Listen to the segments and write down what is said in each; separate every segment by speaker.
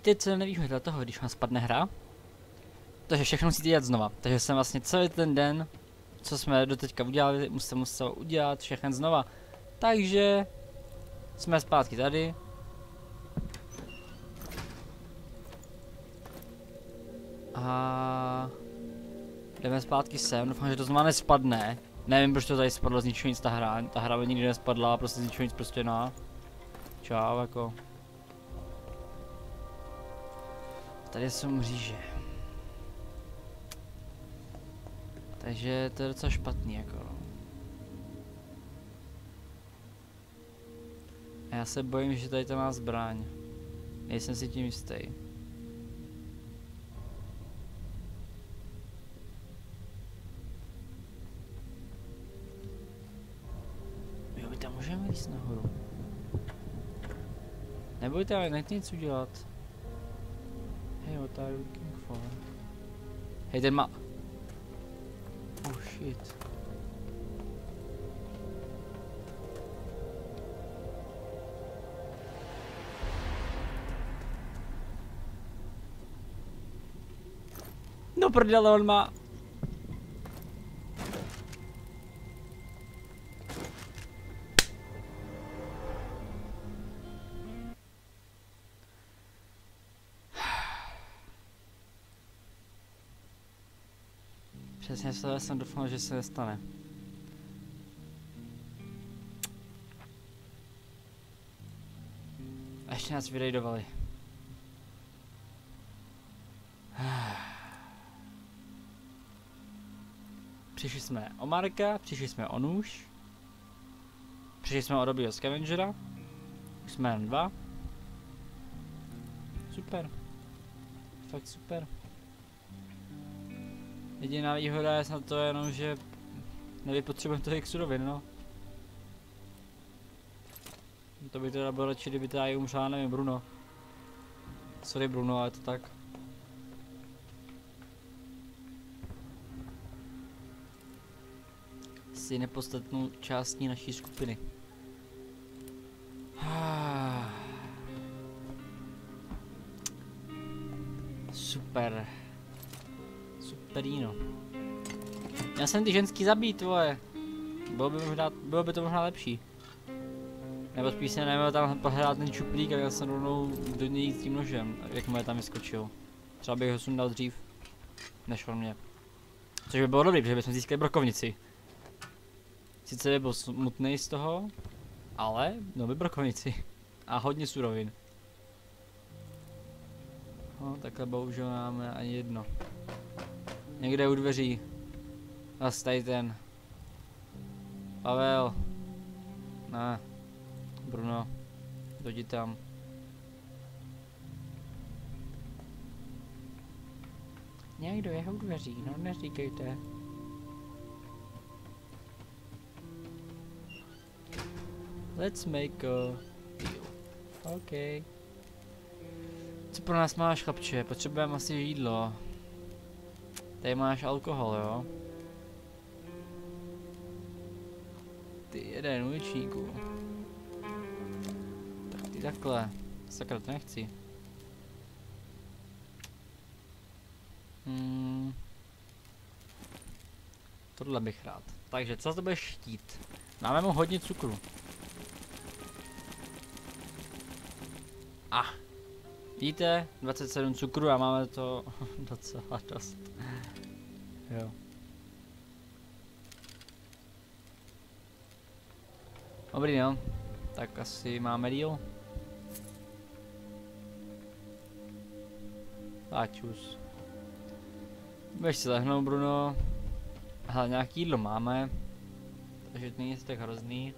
Speaker 1: víte, co je nevýhoda toho, když vám spadne hra? Takže všechno musíte dělat znova. Takže jsem vlastně celý ten den, co jsme doteďka udělali, musel udělat všechno znova. Takže jsme zpátky tady. A jdeme zpátky sem, doufám, že to znova nespadne. Nevím, proč to tady spadlo z ničeho nic ta hra mi nikdy nespadla, prostě z ničeho nic prostě na. Čau, jako. Tady jsou mříže. Takže to je docela špatný, jako no. A já se bojím, že tady to má zbraň. Nejsem si tím jistý. Jo, my tam můžeme jít nahoru. Nebojte, ale nechci nic udělat. Hey, what are you looking for? Hej, ten má... Oh shit. No prdele, on má... Přesně jsem doufal, že se nestane. A ještě nás vyrejdovali. Přišli jsme o Marka, přišli jsme o nůž. Přišli jsme o dobrýho scavengera. Už jsme jen 2. Super. Fakt super. Jediná výhoda je snad to jenom, že nevypotřebujeme tolik surovin, no. To bych teda byl radši, kdyby tady umřela, nevím, Bruno. Sorry Bruno, ale to tak. Si nepodstatnou částí naší skupiny. Super. Superino. Já jsem ty ženský zabít, vole. Bylo by to možná lepší. Nebo spíš se neměl tam pohrát ten čuplík a já jsem rovnou do něj jít s tím nožem, jak mu je tam vyskočil. Třeba bych ho sundal dřív, než on mě. Což by bylo dobrý, protože bychom získali brokovnici. Sice by byl smutný z toho, ale no by brokovnici. A hodně surovin. No takhle bohužel máme ani jedno. Někde u dveří. Zas tady ten. Pavel. Ne. Bruno. Dojdi tam. Někdo je u dveří, no neříkejte. Let's make a deal. OK. Co pro nás máš, chlapče? Potřebujeme asi jídlo. Tady máš alkohol, jo? Ty jeden uličníku. Tak ty takhle. Sakra, to nechci. Tohle bych rád. Takže co to budeš chtít? Máme mu hodně cukru. Vidíte? 27 cukru a máme to docela dost. Jo. Dobrý, no. Tak asi máme deal. Čus. Budeš se lehnout, Bruno. Hele, nějaký jídlo máme. Takže to není tak hrozný.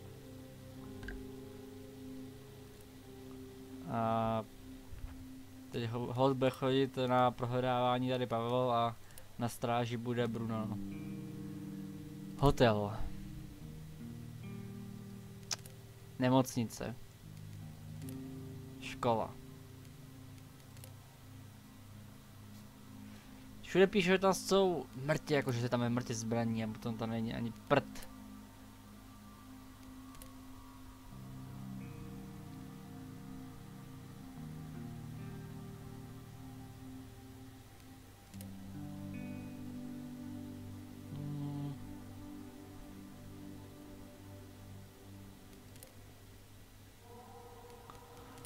Speaker 1: A teď host bude chodit na prohledávání tady Pavel a na stráži bude Bruno. Hotel. Nemocnice. Škola. Všude píše, že tam jsou mrtě, jakože tam je mrtě zbraní a potom tam není ani prd.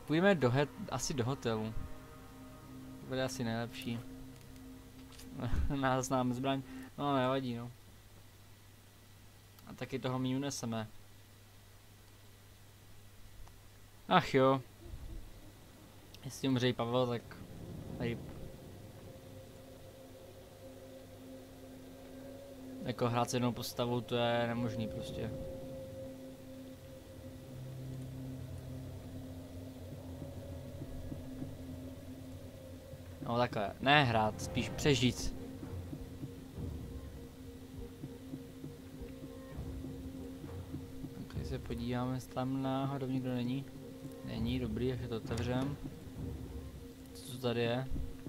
Speaker 1: Půjdeme asi do hotelu. To bude asi nejlepší. Nás známe zbraň. No nevadí no. A taky toho mínu neseme. Ach jo. Jestli umřejí Pavel, tak tady jako hrát s jednou postavou, to je nemožný prostě. No takhle, ne hrát, spíš přežít. Tak se podíváme, jestli tam náhodou nikdo není. Není, dobrý, až to otevřem. Co tady je?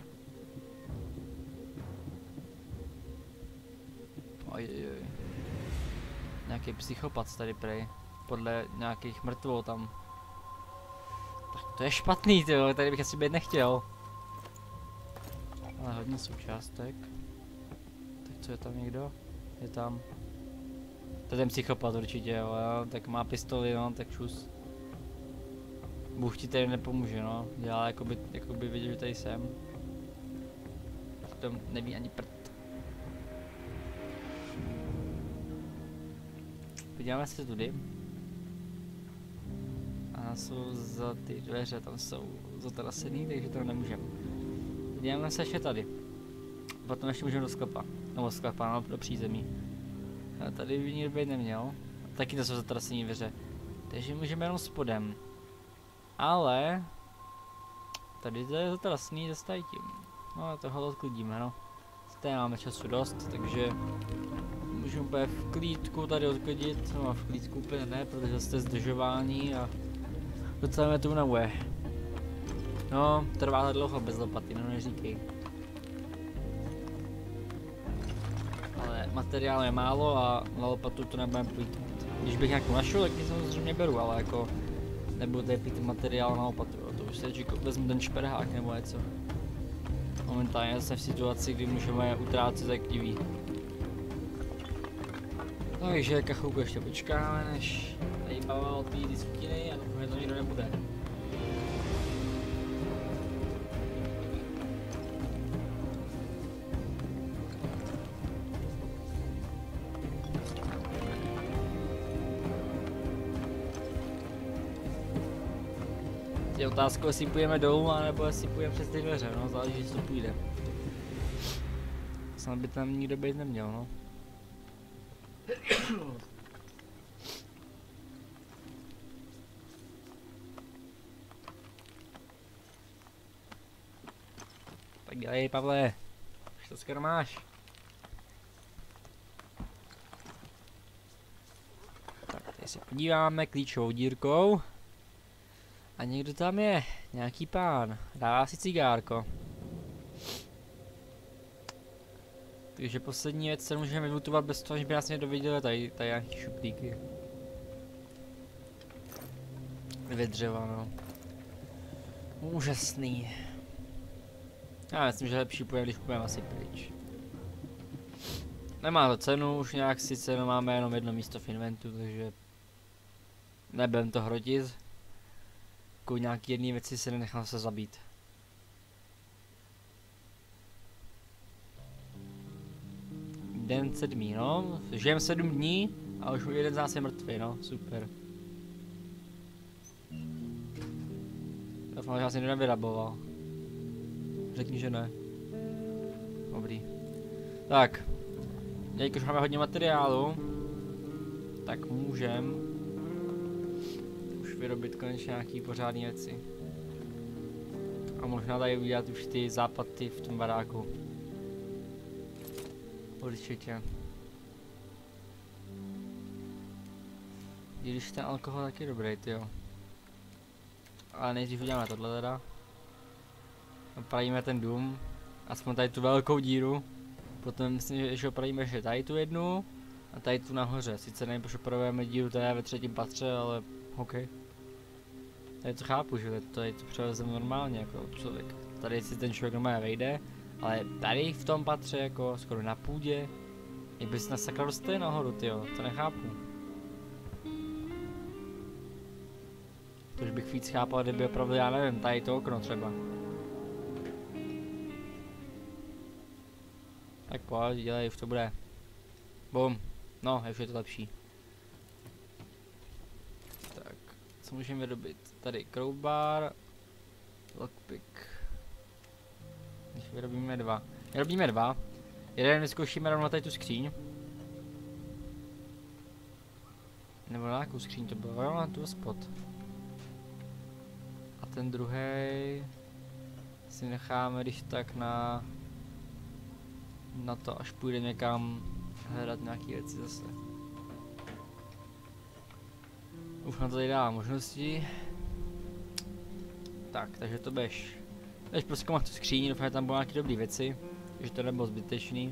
Speaker 1: Ojojoj. Nějaký psychopat tady prej. Podle nějakých mrtvol tam. Tak to je špatný, tyjo, tady bych asi být nechtěl. Ale hodně součástek. Tak co je tam někdo? Je tam. To je ten psychopat určitě, jo, tak má pistoli, no, tak čus. Bůh ti tady nepomůže, no. Já jakoby viděl, že tady jsem. To neví ani prd. Podíváme se tudy. A jsou za ty dveře, tam jsou zatrasený, takže to nemůžeme. Podíváme se ještě tady. Potom ještě můžeme do sklepa. Nebo sklepa, no, do přízemí. A tady by nikdo být neměl. Taky to jsou zatrasený dveře. Takže můžeme jenom spodem. Ale tady to je zatrasený, zase tady tím. No tohle odklidíme, no. Tady máme času dost, takže můžeme úplně v klídku tady odklidit. No v klídku úplně ne, protože jste zdržování a docela mě to unavuje. No, trvá to dlouho bez lopaty, no neříkej. Ale materiál je málo a na lopatu to nebudeme plýtvat. Když bych nějakou našel, tak ji samozřejmě beru, ale jako nebudu tady plýtvat materiál na lopatu, to už se vezmu ten šperhák nebo něco. Momentálně jsme v situaci, kdy můžeme utrácet jak diví. Takže kachouku ještě počkáme, než tady Pavel odpíjí ty sutiny a doufám, že to nikdo nebude. Je otázka, jestli půjdeme dolů, anebo jestli půjdeme přes ty dveře, no, záleží, co půjde. Snad by tam nikdo být neměl, no. Tak dělej, Pavle, už to skoro máš. Tak, tady se podíváme klíčovou dírkou. A někdo tam je, nějaký pán, dává si cigárko. Takže poslední věc se můžeme vylutovat bez toho, že by nás někdo viděl, tady nějaký šuplíky. Dvě dřeva, no. Úžasný. Já myslím, že lepší půjdeme, když půjdeme asi pryč. Nemá to cenu, už nějak sice máme jenom jedno místo v inventu, takže nebudem to hrotit. Jako nějaký jedné věci se nenechám se zabít. Den 7, no, žijem 7 dní a už jeden z nás je mrtvý, no, super. Doufám, že nás někdo nevyraboval. Řekni, že ne. Dobrý. Tak, jelikož máme hodně materiálu, tak můžem už vyrobit konečně nějaký pořádný věci. A možná tady udělat už ty záplaty v tom baráku. Určitě. I když ten alkohol taky dobrý, tyjo. Ale nejdřív uděláme tohle teda. Opravíme ten dům. Aspoň tady tu velkou díru. Potom myslím, že opravíme ještě tady tu jednu. A tady tu nahoře. Sice nevím, proč opravujeme díru tady ve 3. patře, ale OK. Tady to chápu, že tady to převezeme normálně jako člověk. Tady si ten člověk normálně vejde. Ale tady v tom patře jako skoro na půdě. Jak bys nás sakra dostali nahoru, tyjo, to nechápu. To už bych víc chápal, kdyby opravdu, já nevím, tady to okno třeba. Tak pojď, dělej, už to bude. Bum. No, už je to lepší. Tak, co můžeme vyrobit? Tady crowbar. Lockpick. Když vyrobíme dva. Vyrobíme dva. Jeden vyzkoušíme rovnou tady tu skříň. Nebo na jakou skříň to bylo? Jo, na tu spot. A ten druhý si necháme když tak na to, až půjde někam hledat nějaký věci zase. Už na to tady dává možnosti. Tak, takže to budeš prozkoumat tu skříň, doufám, že tam budou nějaké dobré věci, že to nebylo zbytečný.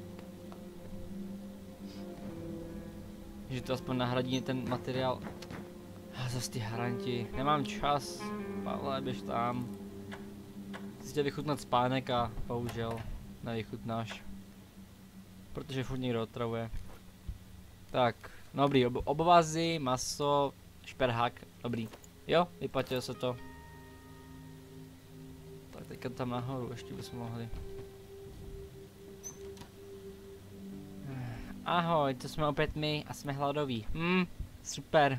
Speaker 1: Že to aspoň nahradí ten materiál. Zase ty hranti, nemám čas, Pavle, běž tam. Chci tě vychutnat spánek a bohužel nevychutnáš. Protože furt někdo otravuje. Tak, dobrý, obovazy, maso, šperhák, dobrý. Jo, vyplatilo se to. Tak teďka tam nahoru ještě bychom mohli. Ahoj, to jsme opět my a jsme hladoví. Super.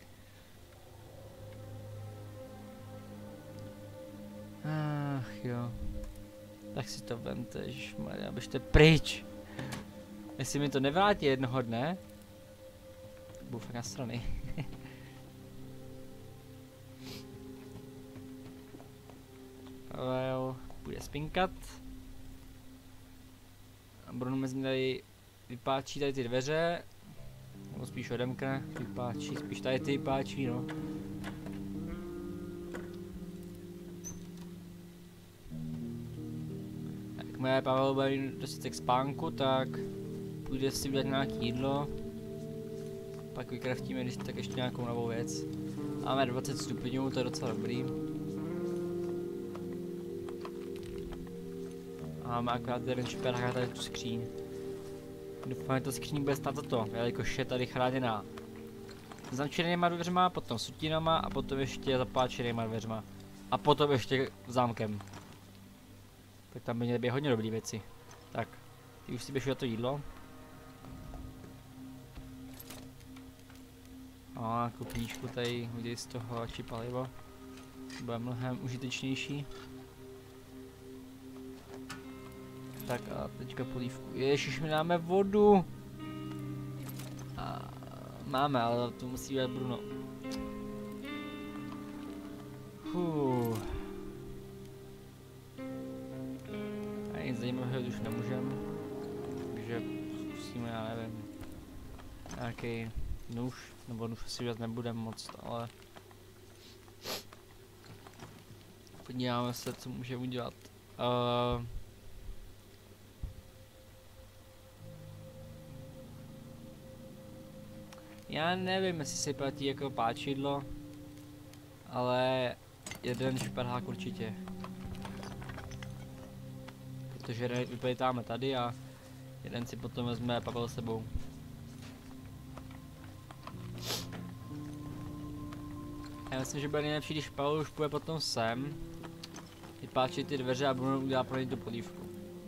Speaker 1: Ach jo. Tak si to vemte, ježišmarja, běžte pryč. Jestli mi to nevrátí jednoho dne, budu fakt na strany. Pavel bude spinkat. A Bruno mezi tady vypáčí tady ty dveře. Nebo spíš odemkne, vypáčí, spíš tady ty vypáčí, no. Jakmile Pavel bude dostatek spánku, tak půjde si udělat nějaké jídlo. Pak vykraftíme když tak ještě nějakou novou věc. Máme 20 stupňů, to je docela dobrý. A máme akorát jeden šperhák a tady tu skříň. Doufám, že ta skříň bude stát za to, jelikož je tady chráněná zamčenýma dveřma, potom sutinama a potom ještě zapáčenýma dveřma. A potom ještě zámkem. Tak tam by měly být hodně dobrý věci. Tak, ty už si běžu na to jídlo. A kupníčku tady udělej z toho radši palivo. Bude mnohem užitečnější. Tak a teďka polívku. Ježiš, my dáme vodu. A máme, ale to musí být Bruno. A nic zajímavého už nemůžeme. Takže zkusíme, já nevím, nějaký nůž, nebo nůž asi udělat nebudeme moc, ale podíváme se, co můžeme udělat. Já nevím, jestli se platí jako páčidlo, ale jeden šperhák určitě. Protože jeden vyplétáme tady a jeden si potom vezme Pavel sebou. Já myslím, že bude nejlepší, když Pavel už půjde potom sem, vypáčit ty dveře a Bruno udělá pro něj tu polívku.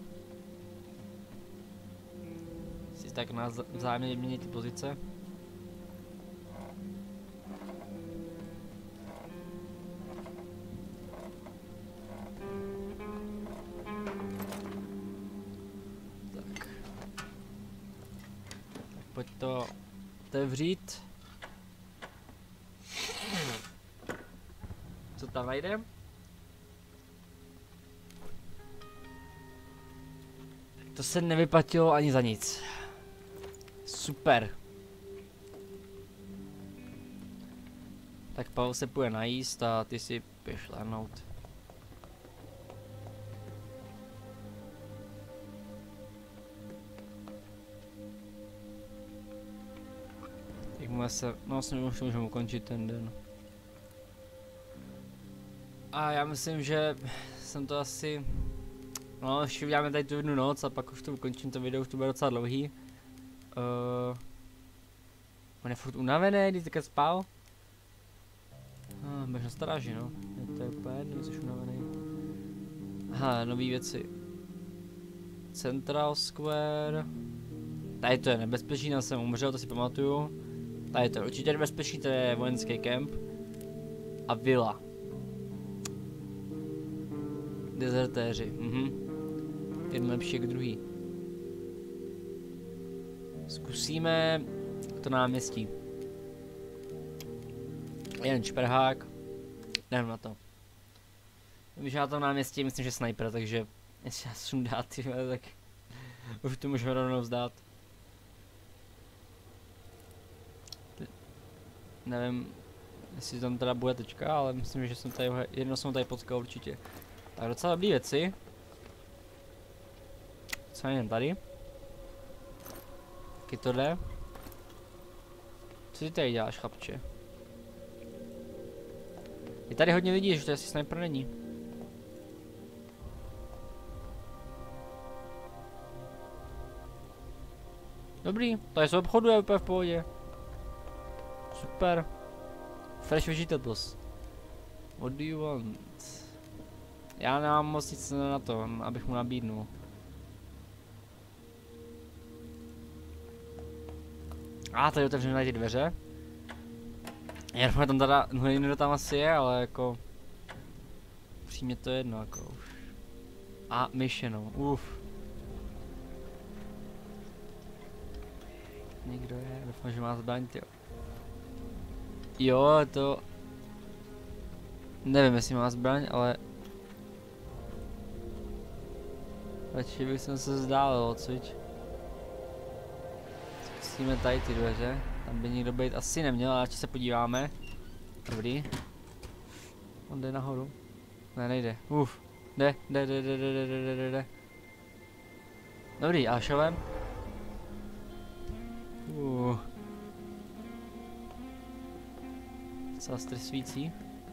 Speaker 1: Si tak vzájemně vyměnit ty pozice. Pojď to otevřít. Co tam najde? To se nevyplatilo ani za nic. Super. Tak Pavel se půjde najíst a ty si běž lehnout. No, už můžeme ukončit ten den. A já myslím, že jsem to asi... No, ještě uděláme tady tu jednu noc a pak už to ukončím, to video už to bude docela dlouhý. On je furt unavený, když teďka spal. Budeš na staráži, no. To je úplně jedno, jsi unavený. Aha, nový věci. Central Square. Tady to je nebezpečný, já jsem umřel, to si pamatuju. Tady to je určitě nebezpečný, to je vojenský kemp. A vila. Dezertéři, Jeden lepší jak druhý. Zkusíme to náměstí. Jeden šperhák. Jdem na to. Když já to náměstí, myslím, že sniper, takže jestli já sundá tyhle, tak už to můžeme rovnou vzdát. Nevím, jestli tam teda bude tečka, ale myslím, že jsem tady, jedno jsem tady potkal určitě. Tak docela dobrý věci. Co jen tady? Taky to jde. Co ty tady děláš, chlapče? Je tady hodně lidí, že to asi sniper není. Dobrý, tady se obchoduje úplně v pohodě. Super. Fresh vegetables. What do you want? Já nemám moc nic na to, abych mu nabídnul. Tady otevřeme ty dveře. Já tam teda, někdo tam asi je, ale jako... Přímě to jedno, jako už. A myšenou, Někdo je, doufám, že má zbraň, tyjo. Jo, to... Nevím, jestli má zbraň, ale... Radši bych se vzdálil odsud. Zkusíme tady ty dveře. Tam by nikdo být asi neměl, ale radši se podíváme. Dobrý. On jde nahoru. Ne, nejde. Jde. Dobrý, a šovem. Docela stresující.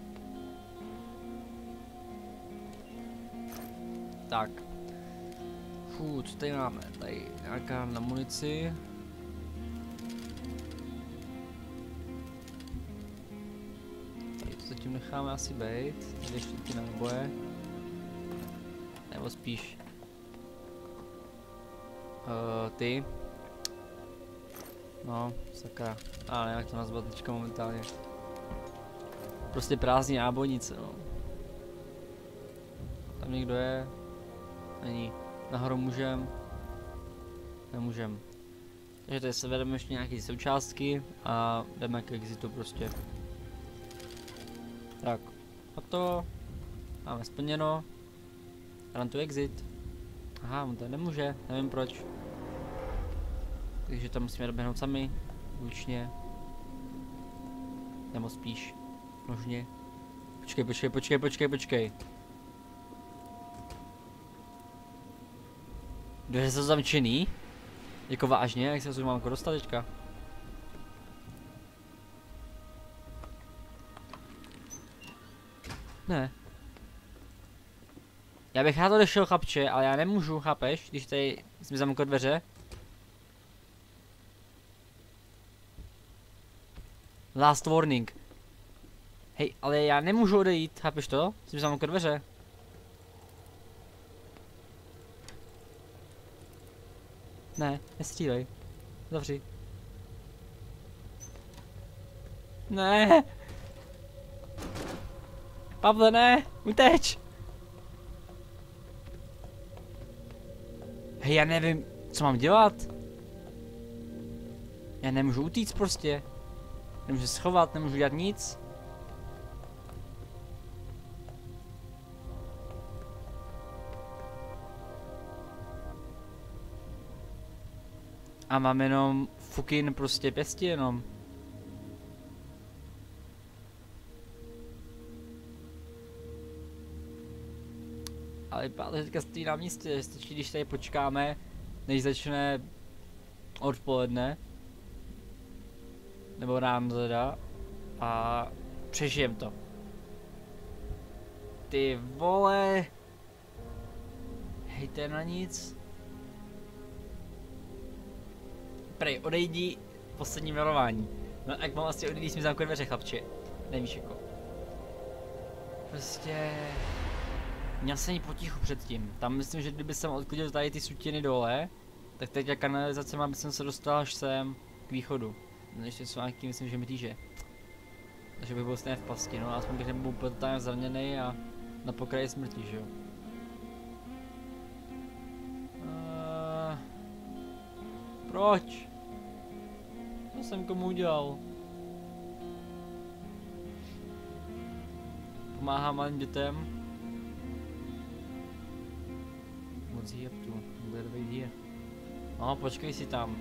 Speaker 1: Tak. Co tady máme? Tady nějaká na munici. Tady to zatím necháme asi bejt. Tady ještě ty náboje. Nebo spíš ty. No, sakra. Ale jak to nazvat teďka momentálně. Prostě prázdní nábojnice, no. Tam někdo je? Není. Nahoru můžem? Nemůžem. Takže tady se vedeme ještě nějaké součástky a jdeme k exitu prostě. Tak. A to máme splněno. Run to exit. Aha, on to nemůže, nevím proč. Takže tam musíme doběhnout sami. Ručně. Nebo spíš nožně. Počkej. Dveře jsou zamčený? Jako vážně, jak se to mám jako dostat teďka? Ne. Já bych rád odešel, chlapče, ale já nemůžu, chápeš, když tady jsme zamkl dveře. Last warning. Hej, ale já nemůžu odejít, chápeš to? Jsem zamkl dveře. Ne, nestřílej. Zavři. Ne. Pavle, ne, uteč. Hej, já nevím, co mám dělat. Já nemůžu utíct prostě. Nemůžu schovat, nemůžu dělat nic. A mám jenom fucking prostě pěstí jenom. Ale vypadá to, že teďka stojí na místě, stačí, když tady počkáme, než začne odpoledne. Nebo ráno teda. A přežijem to. Ty vole. Hejte na nic. Prej, odejdi, poslední varování. No jak mám asi odejít, když mi zamkne dveře, chlapče. Nevíš jako. Prostě... Měl jsem jí potichu předtím. Tam myslím, že kdyby jsem odklidil tady ty sutiny dole, tak teď jak kanalizace mám, jsem se dostal až sem k východu. Ještě jsou nějaký, myslím, že mi týže. Takže bych byl stejně v pasti, no, aspoň bych nebyl úplně totálně zraněný a na pokraji smrti, že jo. Proč? Co jsem komu udělal? Pomáhám malým dětem. Moc jeptu, bude dobrý díl. No, počkej si tam.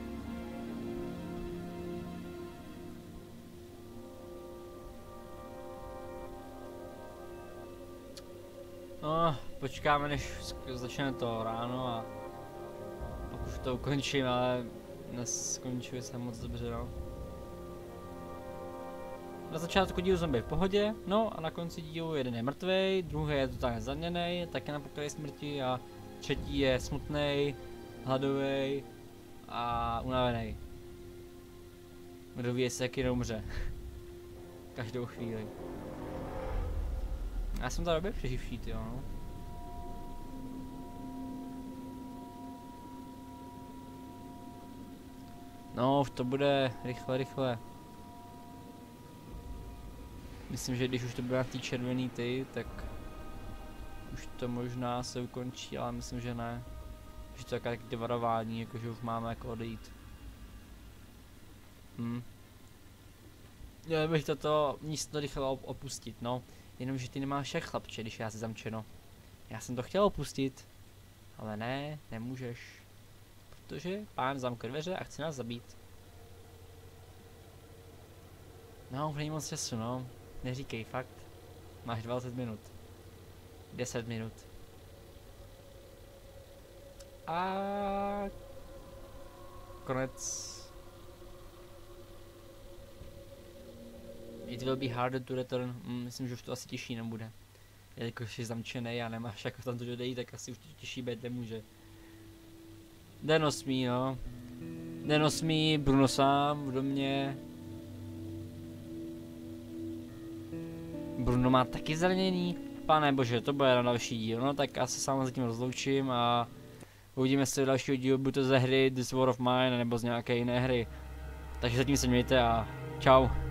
Speaker 1: No, počkáme, než začne to ráno a pak už to ukončím, ale neskončuje se moc dobře, no. Na začátku dílu zombie v pohodě, no a na konci dílu jeden je mrtvej, druhý je totálně zraněný, taky na pokraji smrti a třetí je smutnej, hladový a unavený. Kdo ví, jestli jaký neumře. Každou chvíli. Já jsem tady dobře přeživší, jo. No, už to bude rychle. Myslím, že když už to bude na té červený ty, tak už to možná se ukončí, ale myslím, že ne. Že to je taky ty varování, jakože už máme jako odejít. Měl bych toto místo rychle opustit, no. Jenomže ty nemáš jak chlapče, když já se zamčeno. Já jsem to chtěl opustit, ale ne, nemůžeš. Protože pán zamkl dveře a chce nás zabít. No, už není moc času, no. Neříkej, fakt. Máš 20 minut. 10 minut. A konec. It will be harder to return. Myslím, že už to asi těžší nebude. Jelikož jsi zamčený a nemáš jako tam to dodej, tak asi už to těžší být nemůže. Den 8, no. Den 8, Bruno sám v domě. Bruno má taky zranění. Pane bože, to bude na další díl. No tak já se sám zatím rozloučím a uvidíme se do dalšího dílu, buď to ze hry This War of Mine, nebo z nějaké jiné hry. Takže zatím se mějte a čau.